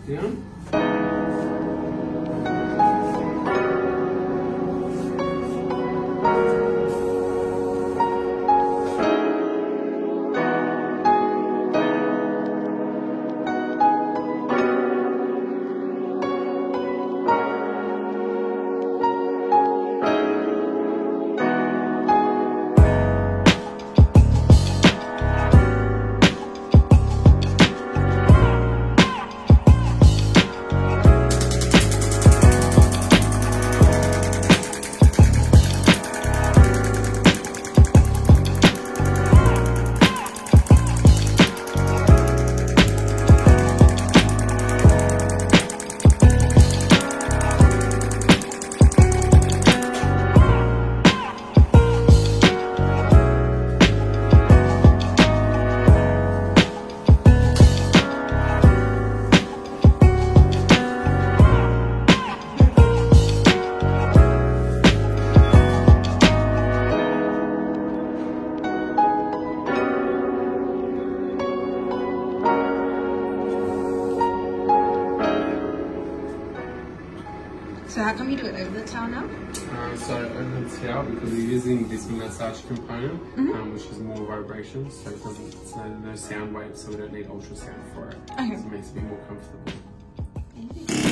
down. So how come you do it over the towel now? So over the towel, because we're using this massage component, which is more vibration, so it doesn't, it's no sound waves, so we don't need ultrasound for it. Okay. So it makes it a bit more comfortable.